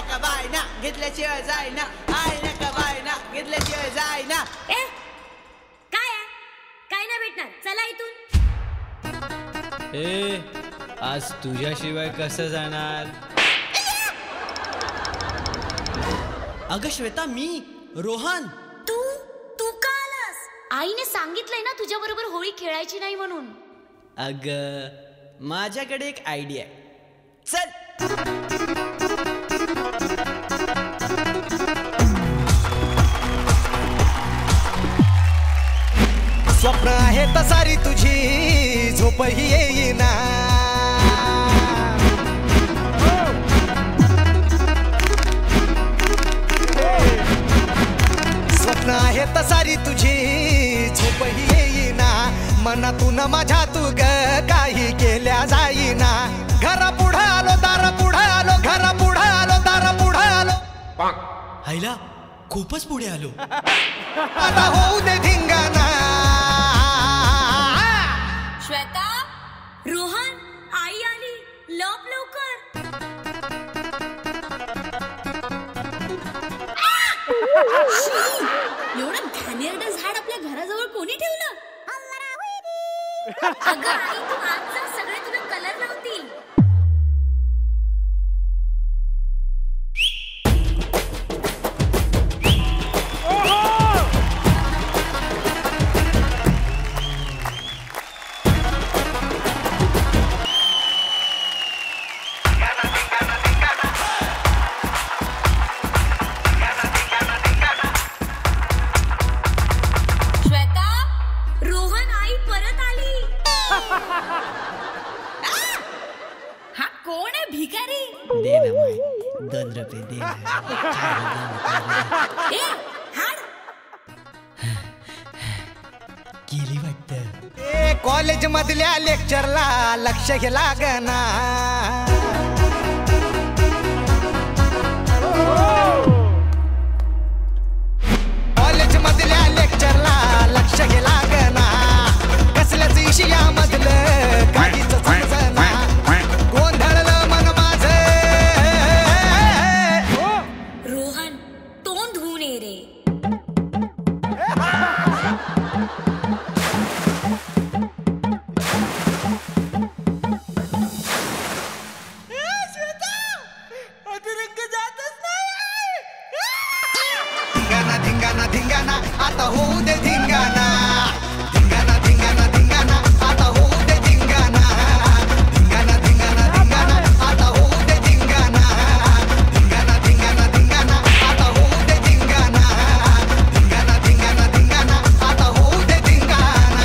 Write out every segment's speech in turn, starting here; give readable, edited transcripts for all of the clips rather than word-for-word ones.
नका बायना घेतल्याशिवाय जायना आई नका बायना घेतल्याशिवाय जायना काय काय नाही भेटणार चला इथून आज तुझ्याशिवाय कसं जाणार अगं श्वेता मी रोहन तू का आलास आईने सांगितलंय ना तुझ्या बरोबर होळी खेळायची नाही म्हणून अगं माझ्याकडे एक आयडिया आहे चल स्वप्न आहे तसारी तुझी झोपही येईना स्वप्न आहे तसारी तुझी झोपही येईना मनातून माझ्या तू ग काही केल्या जाईना घरा पुढे आलो दारा पुढे आलो घरा पुढे आलो दारा पुढे आलो हायला खूपच पुढे आलो आता होऊ दे धिंगाणा श्वेता रोहन आई आली लप लवकर एवढं घाणेरडं झाड आपल्या घराजवळ कोणी ठेवलं अगं आई तू आज जा सगळे तुला कलर लावतील दे ना माय 2 रुपये दे केली वाटतं कॉलेज मधल्या लेक्चरला लक्ष घे लागना कॉलेज मधल्या लेक्चरला लक्ष घे लागना कसल्याच विषयामधलं काहीच समजना गोंधळलं मन माझं रोहन तोंड धुवून ये रे धिंगाणा धिंगाणा आता होऊ दे धिंगाणा धिंगाणा धिंगाणा धिंगाणा आता होऊ दे धिंगाणा धिंगाणा धिंगाणा धिंगाणा आता होऊ दे धिंगाणा धिंगाणा धिंगाणा धिंगाणा आता होऊ दे धिंगाणा धिंगाणा धिंगाणा धिंगाणा आता होऊ दे धिंगाणा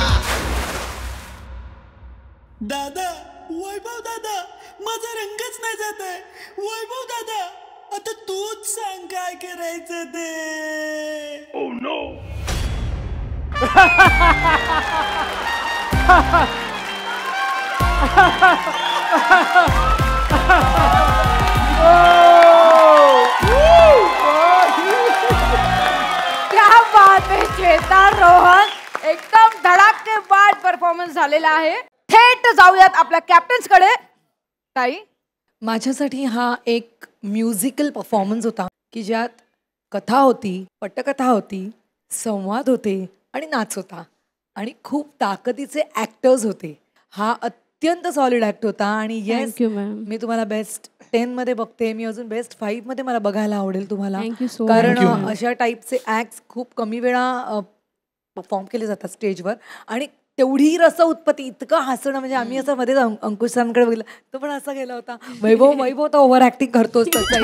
दादा वैभव दादा माझा रंगच नाही जात आहे वैभव दादा आता तूच सांग काय करायचं ते Oh no क्या बात है श्वेता रोहन एकदम धडाकेबाज परफॉर्मन्स झालेला आहे थेट जाऊयात आपल्या कॅप्टन्स कडे ताई माझ्यासाठी हा एक म्युझिकल परफॉर्मन्स होता की ज्यात कथा होती पटकथा होती संवाद होते आणि नाच होता आणि खूप ताकदीचे ॲक्टर्स होते हा अत्यंत सॉलिड ॲक्ट होता आणि येस मी तुम्हाला बेस्ट 10 मध्ये बघते मी अजून बेस्ट 5 मध्ये मला बघायला आवडेल तुम्हाला कारण अशा टाईपचे ॲक्ट्स खूप कमी वेळा परफॉर्म केले जातात स्टेजवर आणि तेवढी रस उत्पत्ती इतकं हसणं म्हणजे आम्ही असं मध्येच अंकुश सरांकडे बघितलं तो पण असा गेला होता वैभव तर ओव्हर ऍक्टिंग करतोच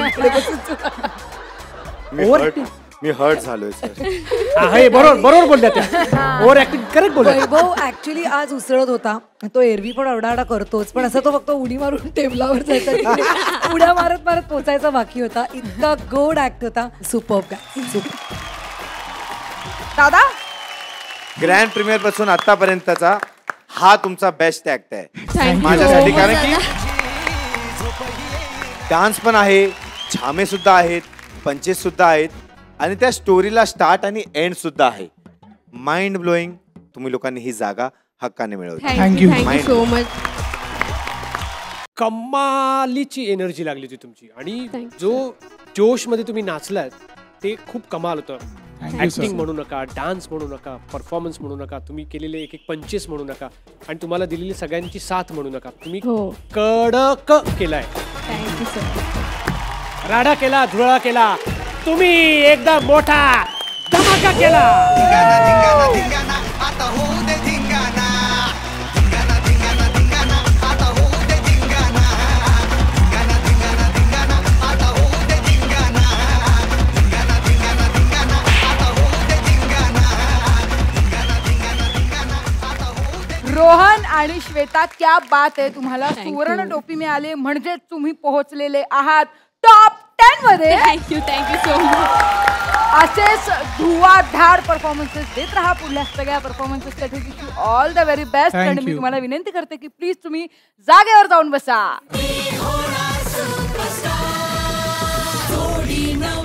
मी हर्ट झालोय बरोबर बोलल्या त्या ओव्हर ऍक्टिंग करेक्ट बोलल्या वैभव ऍक्च्युली आज उसळत होता तो एरवी पण अरडाडा करतोच पण असं तो फक्त उडी मारून टेबलावर जायचा उड्या मारत मारत पोचायचा बाकी होता इतका गोड ऍक्ट होता सुपर्ब दादा ग्रँड प्रीमियर पासून आतापर्यंतचा हा तुमचा बेस्ट ऍक्ट आहे माझ्यासाठी कारण की डान्स पण आहे छामे सुद्धा आहेत पंचेस सुद्धा आहेत आणि त्या स्टोरीला स्टार्ट आणि एंड सुद्धा आहे माइंड ब्लोईंग तुम्ही लोकांनी ही जागा हक्काने मिळवली थँक्यू सो मच कमालीची एनर्जी लागली होती तुमची आणि जो जोश मध्ये तुम्ही नाचलात ते खूप कमाल होतं. ऍक्टिंग म्हणू नका, डान्स म्हणू नका, परफॉर्मन्स म्हणू नका, तुम्ही केलेले एक पंचेस म्हणू नका आणि तुम्हाला दिलेली सगळ्यांची साथ म्हणू नका. तुम्ही कडक केलाय, राडा केला, धुळा केला, तुम्ही एकदम मोठा धमाका केला. धिंगाणा धिंगाणा धिंगाणा आता होऊ दे धिंगाणा. धिंगाणा धिंगाणा धिंगाणा आता होऊ दे धिंगाणा. धिंगाणा धिंगाणा धिंगाणा आता होऊ दे धिंगाणा. धिंगाणा धिंगाणा धिंगाणा आता होऊ दे धिंगाणा. धिंगाणा धिंगाणा धिंगाणा आता होऊ दे. रोहन आणि श्वेता, क्या बात आहे. तुम्हाला सुवर्ण टोपी मिळाली, म्हणजे तुम्ही पोहोचलेले आहात टॉप 10 मध्ये. Thank you so much. असेच धुवाधार परफॉर्मन्सेस देत राहा पुढल्या सगळ्या परफॉर्मन्सेससाठी. All the very best. आणि मी तुम्हाला विनंती करते की प्लीज तुम्ही जागेवर जाऊन बसा.